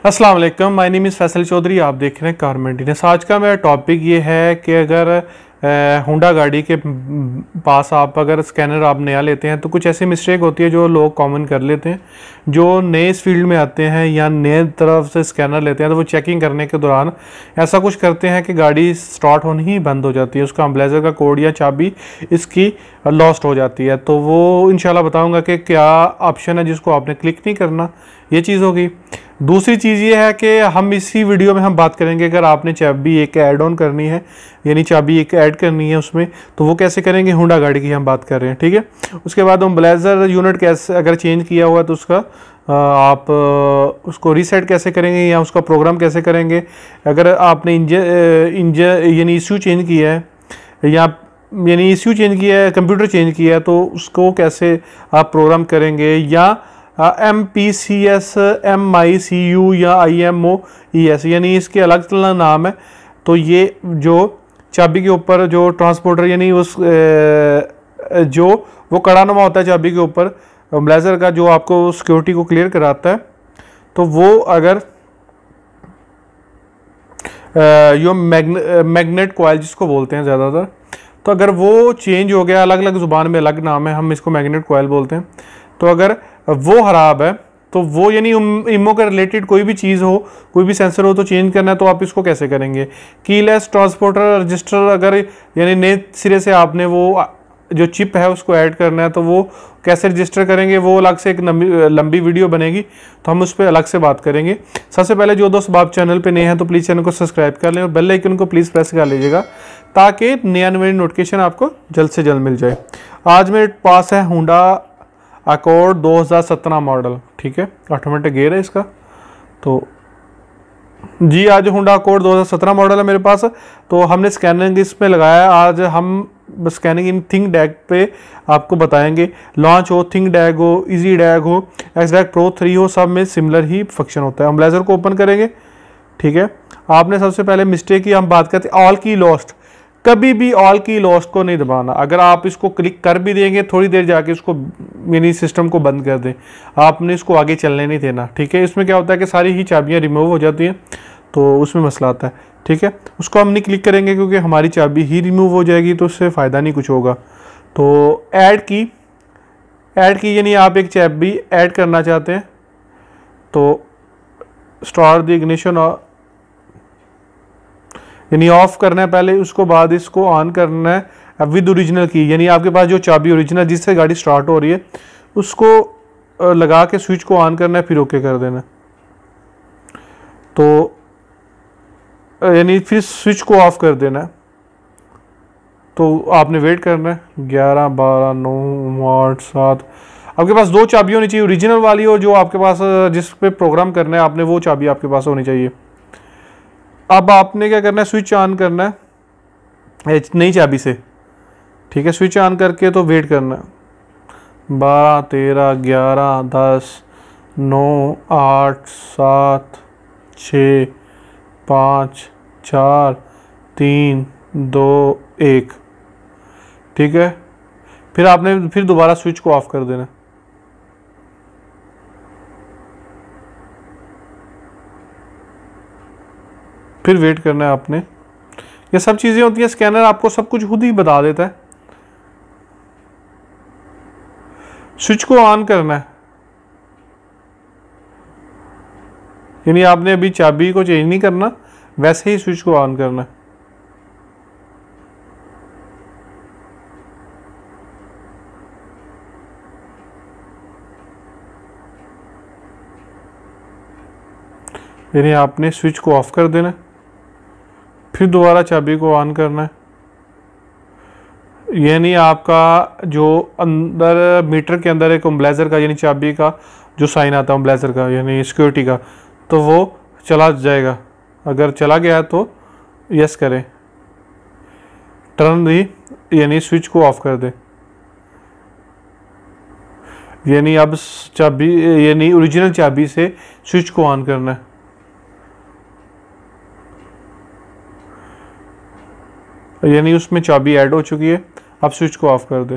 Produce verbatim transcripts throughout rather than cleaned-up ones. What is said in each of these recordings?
अस्सलाम वालेकुम, my name is Faisal Chaudhary. आप देख रहे हैं कार मेंटेनेंस। आज का मेरा टॉपिक ये है कि अगर होंडा गाड़ी के पास आप अगर स्कैनर आप नया लेते हैं तो कुछ ऐसी मिस्टेक होती है जो लोग कॉमन कर लेते हैं। जो नए इस फील्ड में आते हैं या नए तरफ से स्कैनर लेते हैं तो वो चेकिंग करने के दौरान ऐसा कुछ करते हैं कि गाड़ी स्टार्ट होनी ही बंद हो जाती है, उसका एम्बलाइजर का कोड या चाबी इसकी लॉस्ट हो जाती है। तो वो इंशाल्लाह बताऊंगा कि क्या ऑप्शन है जिसको आपने क्लिक नहीं करना, ये चीज़ होगी। दूसरी चीज़ ये है कि हम इसी वीडियो में हम बात करेंगे अगर आपने चाबी एक ऐड ऑन करनी है, यानी चाबी एक ऐड करनी है उसमें, तो वो कैसे करेंगे। होंडा गाड़ी की हम बात कर रहे हैं, ठीक है। उसके बाद हम ब्लेजर यूनिट कैसे अगर चेंज किया हुआ तो उसका आप उसको रीसेट कैसे करेंगे या उसका प्रोग्राम कैसे करेंगे। अगर आपने इंज इंज यानी इशू चेंज किया है या यानी इशू चेंज किया है, कंप्यूटर चेंज किया है, तो उसको कैसे आप प्रोग्राम करेंगे। या M P C S, M I C U या I M O E S, यानी इसके अलग अलग नाम है। तो ये जो चाबी के ऊपर जो ट्रांसपोर्टर यानी उस जो वो कड़ानुमा होता है चाबी के ऊपर ब्लेजर का, जो आपको सिक्योरिटी को क्लियर कराता है, तो वो अगर यो मैग्नेट कॉइल जिसको बोलते हैं ज़्यादातर, तो अगर वो चेंज हो गया, अलग अलग ज़ुबान में अलग नाम है, हम इसको मैग्नेट कॉइल बोलते हैं। तो अगर वो ख़राब है तो वो यानी इमो के रिलेटेड कोई भी चीज़ हो, कोई भी सेंसर हो तो चेंज करना है, तो आप इसको कैसे करेंगे। कीलेस ट्रांसपोर्टर रजिस्टर अगर यानी नए सिरे से आपने वो जो चिप है उसको ऐड करना है तो वो कैसे रजिस्टर करेंगे, वो अलग से एक लंबी वीडियो बनेगी, तो हम उस पर अलग से बात करेंगे। सबसे पहले जो दोस्त आप चैनल पे नए हैं तो प्लीज़ चैनल को सब्सक्राइब कर लें और बेल आइकन को प्लीज़ प्रेस कर लीजिएगा ताकि नया नई नोटिफिकेशन आपको जल्द से जल्द मिल जाए। आज मेरे पास है होंडा अकॉर्ड दो हज़ार सत्रह मॉडल, ठीक है, ऑटोमेटिक गियर है इसका। तो जी आज होंडा अकॉर्ड दो हज़ार सत्रह मॉडल है मेरे पास। तो हमने स्कैनिंग इसमें लगाया। आज हम स्कैनिंग इन थिंक डैग पे आपको बताएंगे। लॉन्च हो, थिंक डैग हो, इजी डैग हो, एक्स डैग प्रो थ्री हो, सब में सिमिलर ही फंक्शन होता है। हम ब्लेजर को ओपन करेंगे, ठीक है। आपने सबसे पहले मिस्टेक की हम बात करते हैं, ऑल की लॉस्ट। कभी भी ऑल की लॉस्ट को नहीं दबाना। अगर आप इसको क्लिक कर भी देंगे थोड़ी देर जाके इसको यानी सिस्टम को बंद कर दें, आपने इसको आगे चलने नहीं देना, ठीक है। इसमें क्या होता है कि सारी ही चाबियां रिमूव हो जाती हैं, तो उसमें मसला आता है, ठीक है। उसको हम नहीं क्लिक करेंगे क्योंकि हमारी चाबी ही रिमूव हो जाएगी, तो उससे फ़ायदा नहीं कुछ होगा। तो ऐड की ऐड की यानी आप एक चाबी ऐड करना चाहते हैं तो स्टार्ट द इग्निशन यानी ऑफ करना है पहले, उसको बाद इसको ऑन करना है विद ओरिजिनल की, यानी आपके पास जो चाबी ओरिजिनल जिससे गाड़ी स्टार्ट हो रही है उसको लगा के स्विच को ऑन करना है, फिर ओके कर देना। तो यानी फिर स्विच को ऑफ कर देना है। तो आपने वेट करना है ग्यारह बारह नौ आठ सात। आपके पास दो चाबी होनी चाहिए, ओरिजिनल वाली हो जो आपके पास जिस पे प्रोग्राम करना है आपने, वो चाबी आपके पास होनी चाहिए। अब आपने क्या करना है, स्विच ऑन करना है नई चाबी से, ठीक है। स्विच ऑन करके तो वेट करना है बारह तेरह ग्यारह दस नौ आठ सात छः पाँच चार तीन दो एक, ठीक है। फिर आपने फिर दोबारा स्विच को ऑफ कर देना। फिर वेट करना है आपने। ये सब चीज़ें होती हैं, स्कैनर आपको सब कुछ खुद ही बता देता है। स्विच को ऑन करना है, यानी आपने अभी चाबी को चेंज नहीं करना, वैसे ही स्विच को ऑन करना है। यानी आपने स्विच को ऑफ कर देना, फिर दोबारा चाबी को ऑन करना है। यानी आपका जो अंदर मीटर के अंदर एक एम्बलाइजर का यानी चाबी का जो साइन आता है एम्बलाइजर का यानी सिक्योरिटी का, तो वो चला जाएगा। अगर चला गया तो यस करें, टर्न दी यानी स्विच को ऑफ कर दे। यानी अब चाबी यानी ओरिजिनल चाबी से स्विच को ऑन करना है। यानी उसमें चाबी ऐड हो चुकी है, अब स्विच को ऑफ कर दे।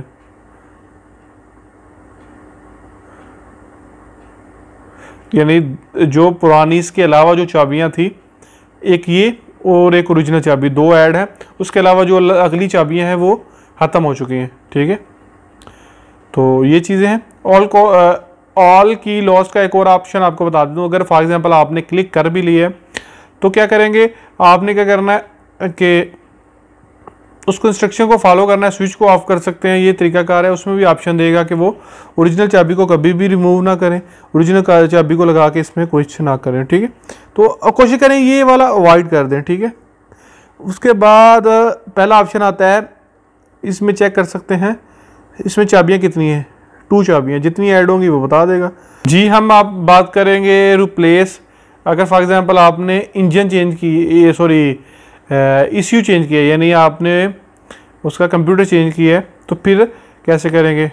यानी जो पुरानी इसके अलावा जो चाबियां थी, एक ये और एक ओरिजिनल चाबी, दो ऐड है, उसके अलावा जो अगली चाबियां हैं वो ख़त्म हो चुकी हैं। ठीक है, तो ये चीज़ें हैं। ऑल को ऑल की लॉस का एक और ऑप्शन आपको बता दूं, अगर फॉर एग्जांपल आपने क्लिक कर भी लिया है तो क्या करेंगे, आपने क्या करना है कि उसको इंस्ट्रक्शन को फॉलो करना है, स्विच को ऑफ कर सकते हैं, ये तरीकाकार है। उसमें भी ऑप्शन देगा कि वो ओरिजिनल चाबी को कभी भी रिमूव ना करें, ओरिजिनल चाबी को लगा के इसमें कुछ ना करें। ठीक है, तो कोशिश करें ये वाला अवॉइड कर दें। ठीक है, उसके बाद पहला ऑप्शन आता है, इसमें चेक कर सकते हैं इसमें चाबियाँ कितनी हैं, टू चाबियाँ, जितनी ऐड होंगी वो बता देगा। जी, हम आप बात करेंगे रिप्लेस। अगर फॉर एग्जांपल आपने इंजन चेंज की, सॉरी ईसीयू चेंज किया, यानी आपने उसका कंप्यूटर चेंज किया है, तो फिर कैसे करेंगे,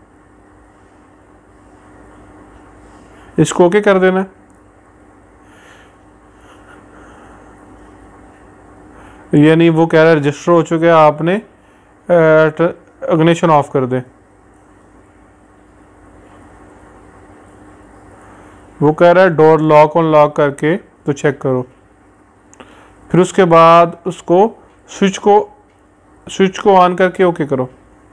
इसको ओके कर देना। यानी वो कह रहा है रजिस्टर हो चुका है, आपने इग्निशन ऑफ कर दें। वो कह रहा है डोर लॉक ऑन लॉक करके तो चेक करो। फिर उसके बाद उसको स्विच को स्विच को ऑन करके ओके करो,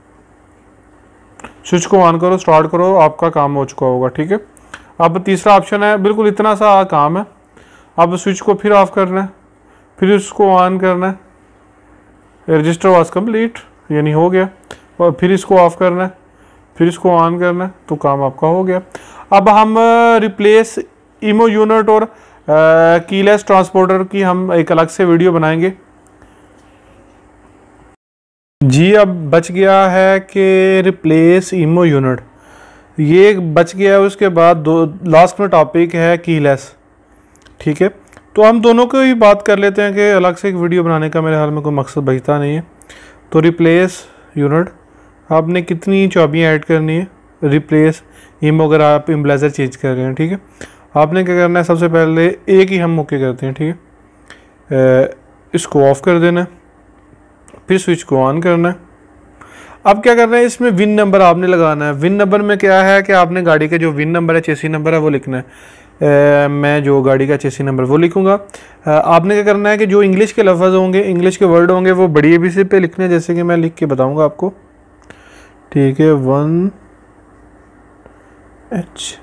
स्विच को ऑन करो, स्टार्ट करो, आपका काम हो चुका होगा। ठीक है, अब तीसरा ऑप्शन है, बिल्कुल इतना सा काम है। अब स्विच को फिर ऑफ करना है, फिर उसको ऑन करना है, रजिस्टर वॉज कंप्लीट, यानी हो गया। और फिर इसको ऑफ करना है, फिर इसको ऑन करना है, तो काम आपका हो गया। अब हम रिप्लेस ईमो यूनिट और कीलेस ट्रांसपोर्टर की हम एक अलग से वीडियो बनाएंगे। जी, अब बच गया है कि रिप्लेस ईमो यूनिट, ये बच गया है। उसके बाद दो लास्ट में टॉपिक है कीलेस। ठीक है, तो हम दोनों को ही बात कर लेते हैं कि अलग से एक वीडियो बनाने का मेरे हाल में कोई मकसद बचता नहीं है। तो रिप्लेस यूनिट, आपने कितनी चाबियाँ ऐड करनी है, रिप्लेस ईमो अगर आप इम्ब्लेजर चेंज कर रहे हैं। ठीक है, आपने क्या करना है, सबसे पहले एक ही हम ओके करते हैं। ठीक है, इसको ऑफ कर देना है, फिर स्विच को ऑन करना है। अब क्या करना है, इसमें विन नंबर आपने लगाना है। विन नंबर में क्या है कि आपने गाड़ी का जो विन नंबर है, चेसी नंबर है, वो लिखना है। आ, मैं जो गाड़ी का चेसी नंबर वो लिखूंगा। आ, आपने क्या करना है कि जो इंग्लिश के लफ्ज़ होंगे, इंग्लिश के वर्ड होंगे, वो बड़ी ए बी सी पे लिखने हैं, जैसे कि मैं लिख के बताऊंगा आपको। ठीक है, one H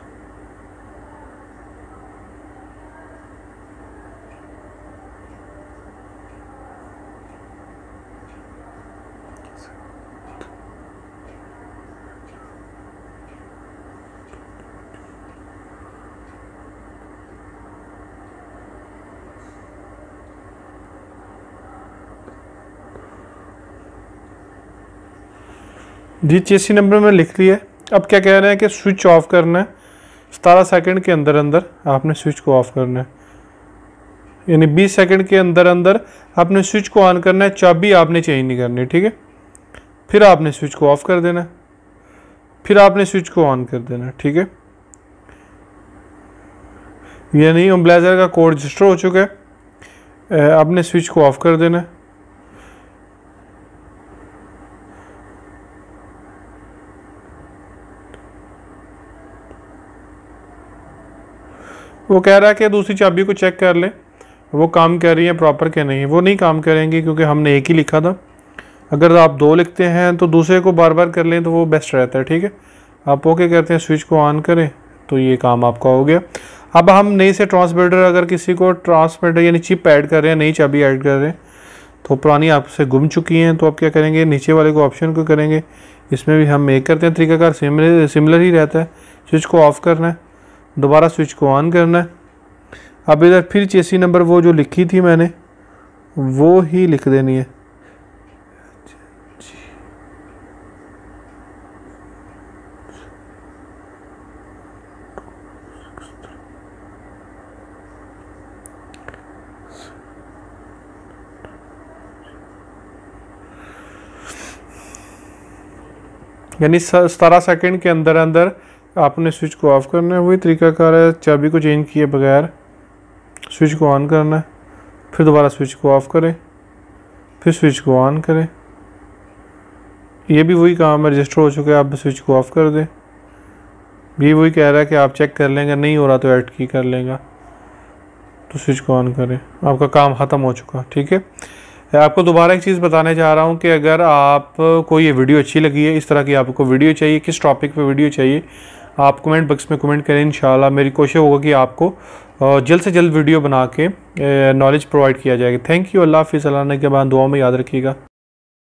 G, chassis number में लिख लिया। अब क्या कह रहे हैं कि स्विच ऑफ करना है, सतारह सेकंड के अंदर अंदर आपने स्विच को ऑफ करना है, यानी बीस सेकंड के अंदर अंदर आपने स्विच को ऑन करना है, चाबी आपने चेंज नहीं करनी। ठीक है, फिर आपने स्विच को ऑफ कर देना है, फिर आपने स्विच को ऑन कर देना है। ठीक है, यानी इम्ब्लेजर का कोड रजिस्टर हो चुका है, आपने स्विच को ऑफ कर देना है। वो कह रहा है कि दूसरी चाबी को चेक कर ले, वो काम कर रही है प्रॉपर के नहीं। वो नहीं काम करेंगी क्योंकि हमने एक ही लिखा था। अगर आप दो लिखते हैं तो दूसरे को बार बार कर लें तो वो बेस्ट रहता है। ठीक है, आप ओके कहते हैं, स्विच को ऑन करें, तो ये काम आपका हो गया। अब हम नई से ट्रांसमीटर, अगर किसी को ट्रांसमीटर यानी चिप ऐड कर रहे हैं, नई चाबी ऐड कर रहे हैं, तो पुरानी आपसे गुम चुकी हैं, तो आप क्या करेंगे, नीचे वाले को ऑप्शन को करेंगे। इसमें भी हम एक करते हैं, तरीकाकार सिमिलर सिमिलर ही रहता है। स्विच को ऑफ करना है, दोबारा स्विच को ऑन करना है। अब इधर फिर चेसी नंबर वो जो लिखी थी मैंने, वो ही लिख देनी है। यानी सतारह सेकंड के अंदर अंदर आपने स्विच को ऑफ करना है। वही तरीकाकार है, चाबी को चेंज किए बगैर स्विच को ऑन करना है, फिर दोबारा स्विच को ऑफ करें, फिर स्विच को ऑन करें। ये भी वही काम है, रजिस्टर हो चुका है, आप स्विच को ऑफ कर दें, भी वही कह रहा है कि आप चेक कर लेंगे, नहीं हो रहा तो ऐड की कर लेगा, तो स्विच को ऑन करें, आपका काम ख़त्म हो चुका। ठीक है, आपको दोबारा एक चीज़ बताने जा रहा हूँ कि अगर आपको ये वीडियो अच्छी लगी है, इस तरह की आपको वीडियो चाहिए, किस टॉपिक पे वीडियो चाहिए, आप कमेंट बॉक्स में कमेंट करें। इंशाल्लाह मेरी कोशिश होगा कि आपको जल्द से जल्द वीडियो बना के नॉलेज प्रोवाइड किया जाएगा। Thank you. अल्लाह हाफ़िज़। अल्लाह ने के बाद दुआ में याद रखिएगा।